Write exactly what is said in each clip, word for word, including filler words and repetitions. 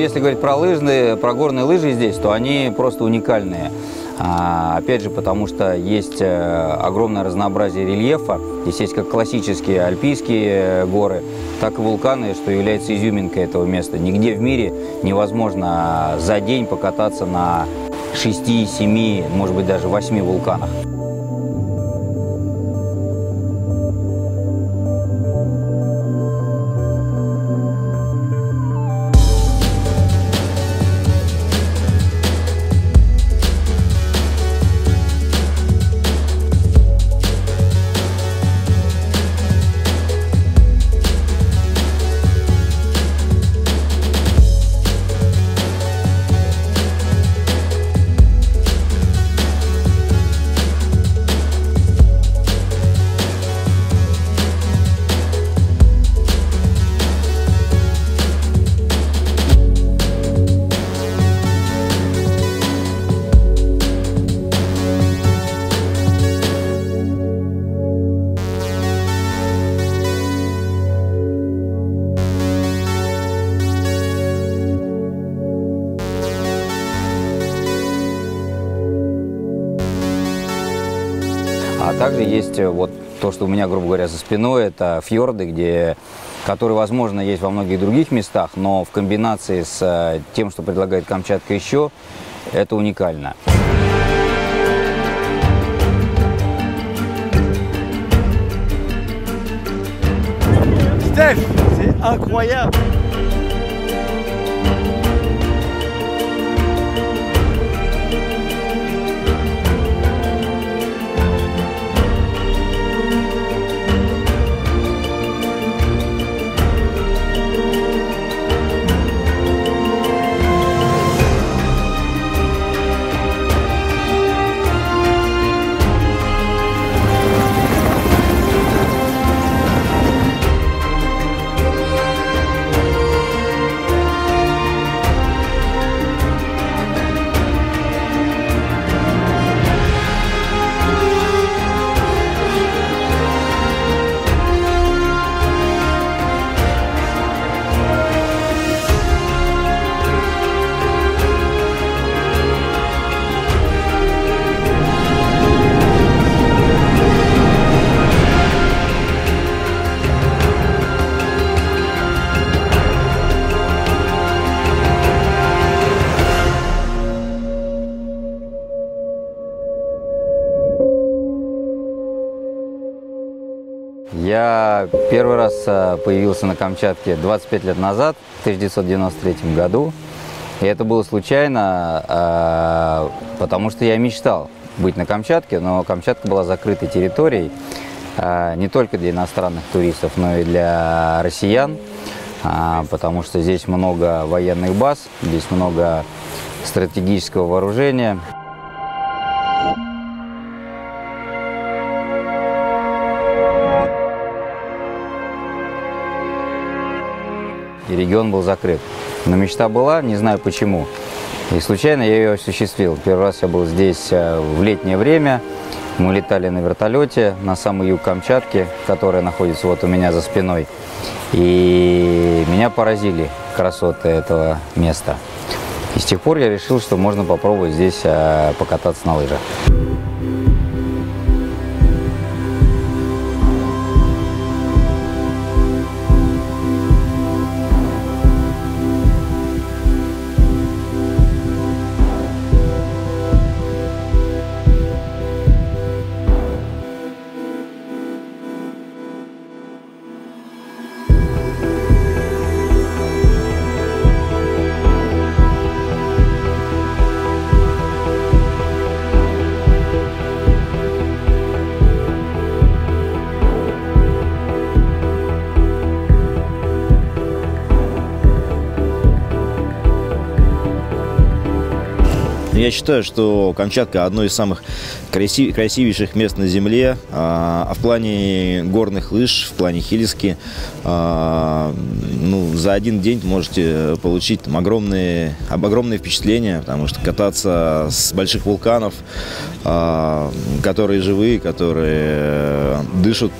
если говорить про лыжные, про горные лыжи здесь, то они просто уникальные. А, опять же, потому что есть огромное разнообразие рельефа. Здесь есть как классические альпийские горы, так и вулканы, что является изюминкой этого места. Нигде в мире невозможно за день покататься на шести, семи, может быть, даже восьми вулканах. А также есть вот то, что у меня, грубо говоря, за спиной, это фьорды, где, которые, возможно, есть во многих других местах, но в комбинации с тем, что предлагает Камчатка еще, это уникально. Steph, c'est incroyable! Я первый раз появился на Камчатке двадцать пять лет назад, в тысяча девятьсот девяносто третьем году. И это было случайно, потому что я мечтал быть на Камчатке, но Камчатка была закрытой территорией не только для иностранных туристов, но и для россиян, потому что здесь много военных баз, здесь много стратегического вооружения. И регион был закрыт. Но мечта была, не знаю почему. И случайно я ее осуществил. Первый раз я был здесь в летнее время. Мы летали на вертолете на самый юг Камчатки, которая находится вот у меня за спиной. И меня поразили красоты этого места. И с тех пор я решил, что можно попробовать здесь покататься на лыжах. Я считаю, что Камчатка одно из самых красив... красивейших мест на Земле, а в плане горных лыж, в плане хиллиски, а, ну, за один день можете получить там огромные, огромные впечатления, потому что кататься с больших вулканов, а, которые живые, которые дышат.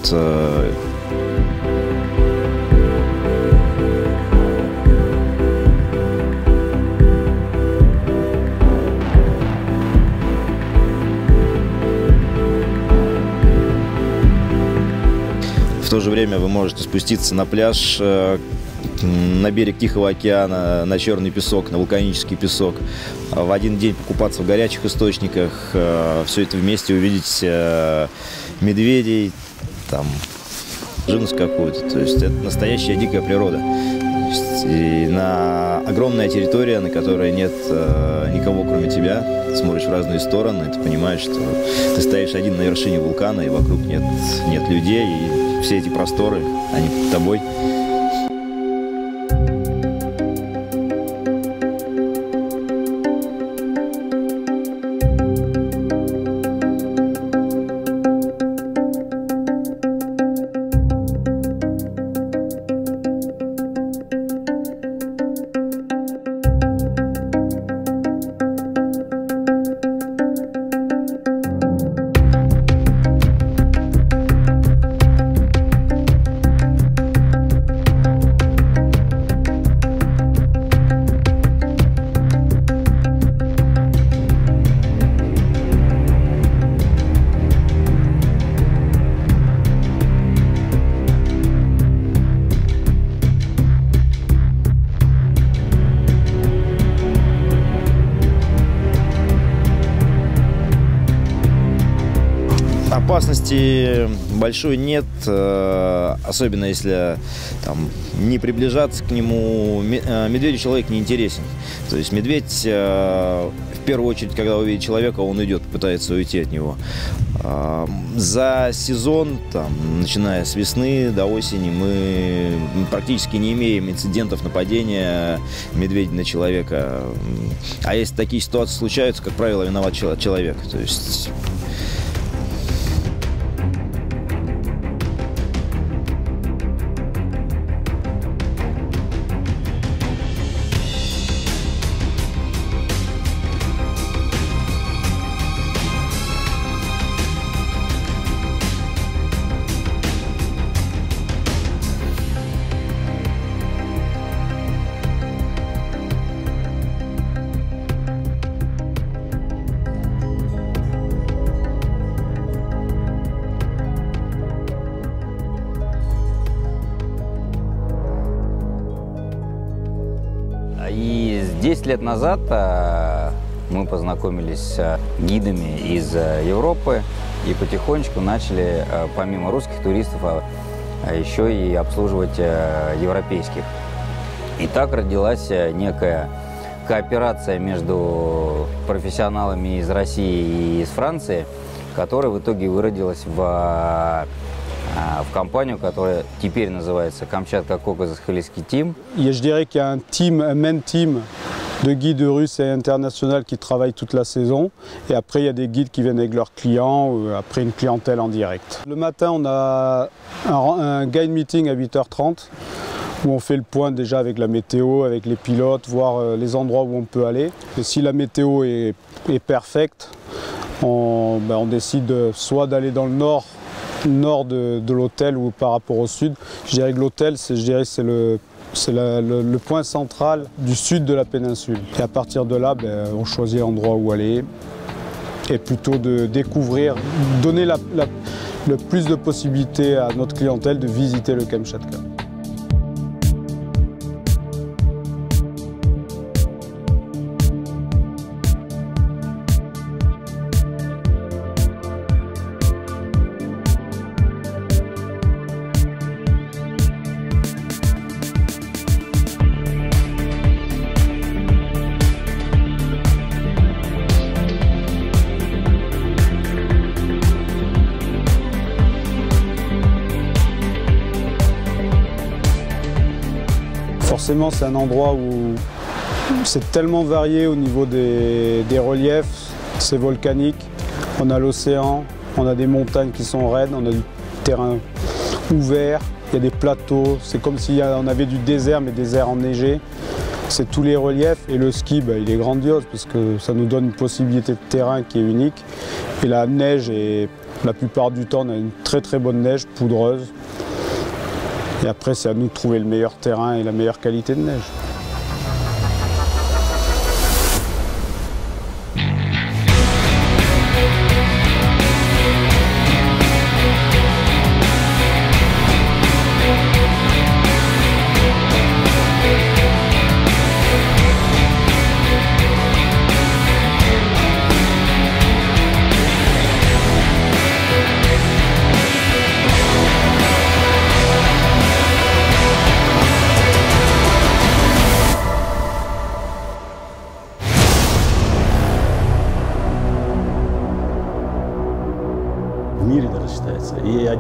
В то же время вы можете спуститься на пляж, на берег Тихого океана, на черный песок, на вулканический песок, в один день покупаться в горячих источниках, все это вместе увидеть медведей, там, живность какую-то. То есть это настоящая дикая природа. И на огромная территория, на которой нет э, никого, кроме тебя, ты смотришь в разные стороны, ты понимаешь, что ты стоишь один на вершине вулкана, и вокруг нет, нет людей, и все эти просторы, они под тобой. Опасности большой нет, особенно если там, не приближаться к нему. Медведю человек не интересен. То есть медведь, в первую очередь, когда увидит человека, он идет, пытается уйти от него. За сезон, там, начиная с весны до осени, мы практически не имеем инцидентов нападения медведя на человека. А если такие ситуации случаются, как правило, виноват человек. То есть... И десять лет назад мы познакомились с гидами из Европы и потихонечку начали, помимо русских туристов, еще и обслуживать европейских. И так родилась некая кооперация между профессионалами из России и из Франции, которая в итоге выродилась в, в компанию, которая теперь называется Камчатка Caucasus Heliski Team. Je dirais qu'il y a un team, un main team de guides russes et internationaux qui travaillent toute la saison. Et après, il y a des guides qui viennent avec leurs clients, ou après une clientèle en direct. Le matin, on a un, un guide meeting à huit heures trente. Où on fait le point déjà avec la météo, avec les pilotes, voir les endroits où on peut aller. Et si la météo est, est parfaite, on, ben on décide soit d'aller dans le nord, nord de, de l'hôtel ou par rapport au sud. Je dirais que l'hôtel, c'est le, le, le point central du sud de la péninsule. Et à partir de là, ben, on choisit l'endroit où aller et plutôt de découvrir, donner la, la, le plus de possibilités à notre clientèle de visiter le Kamchatka. Forcément, c'est un endroit où c'est tellement varié au niveau des, des reliefs, c'est volcanique, on a l'océan, on a des montagnes qui sont raides, on a du terrain ouvert, il y a des plateaux, c'est comme si on avait du désert mais désert enneigé. C'est tous les reliefs et le ski, bah, il est grandiose parce que ça nous donne une possibilité de terrain qui est unique. Et la neige, est, la plupart du temps, on a une très très bonne neige poudreuse. Et après, c'est à nous de trouver le meilleur terrain et la meilleure qualité de neige.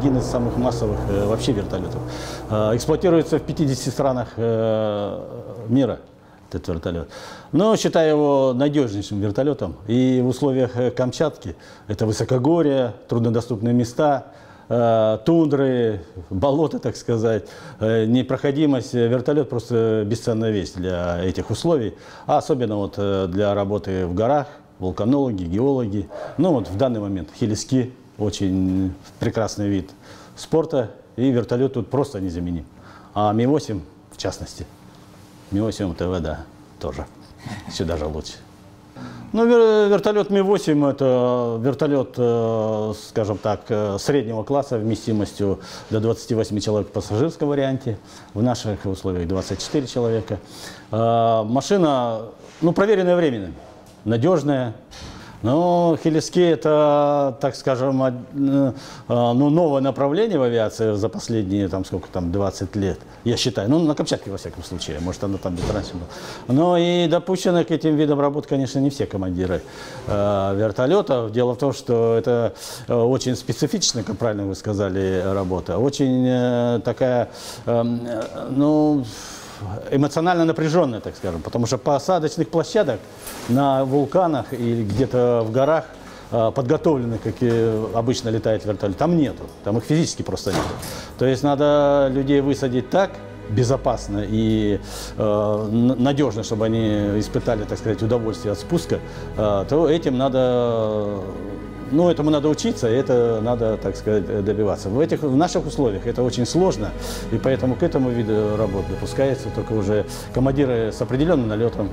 один из самых массовых вообще вертолетов. Эксплуатируется в пятидесяти странах мира этот вертолет. Но считаю его надежнейшим вертолетом. И в условиях Камчатки, это высокогорье, труднодоступные места, тундры, болота, так сказать, непроходимость, вертолет просто бесценная вещь для этих условий, а особенно вот для работы в горах, вулканологи, геологи. Ну вот в данный момент хелиски, очень прекрасный вид спорта, и вертолет тут просто незаменим. А Ми восемь в частности, Ми восемь ТВ, да, тоже, все даже лучше. Ну, вертолет Ми восемь это вертолет, скажем так, среднего класса вместимостью до двадцати восьми человек в пассажирском варианте. В наших условиях двадцать четыре человека. Машина, ну, проверенная временем, надежная. Но хелиски это, так скажем, ну, новое направление в авиации за последние, там, сколько там, двадцать лет, я считаю. Ну, на Камчатке, во всяком случае, может, она там без раньше была. Но и допущены к этим видам работ, конечно, не все командиры э, вертолетов. Дело в том, что это очень специфичная, как правильно вы сказали, работа. Очень э, такая, э, ну... эмоционально напряженная, так скажем, потому что посадочных площадок на вулканах или где-то в горах, подготовленных, как обычно летает вертолет, там нету, там их физически просто нет. То есть надо людей высадить так, безопасно и э, надежно, чтобы они испытали, так сказать, удовольствие от спуска, э, то этим надо... Ну, этому надо учиться, и это надо, так сказать, добиваться. В, этих, в наших условиях это очень сложно, и поэтому к этому виду работ допускается только уже командиры с определенным налетом.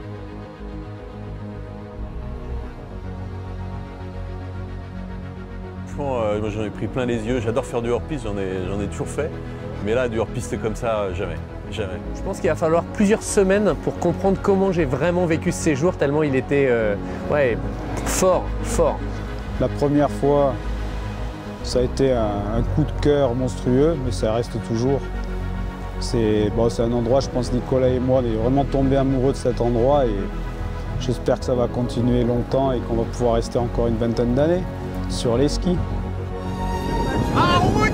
Franchement, moi j'en ai pris plein les yeux. J'adore faire du hors-piste, j'en ai, j'en ai toujours fait. Mais là, du hors-piste comme ça, jamais. Jamais. Je pense qu'il va falloir plusieurs semaines pour comprendre comment j'ai vraiment vécu ce séjour, tellement il était euh, ouais, fort, fort. La première fois, ça a été un, un coup de cœur monstrueux, mais ça reste toujours. C'est bon, c'est un endroit, je pense, Nicolas et moi, on est vraiment tombés amoureux de cet endroit et j'espère que ça va continuer longtemps et qu'on va pouvoir rester encore une vingtaine d'années sur les skis. Ah oui!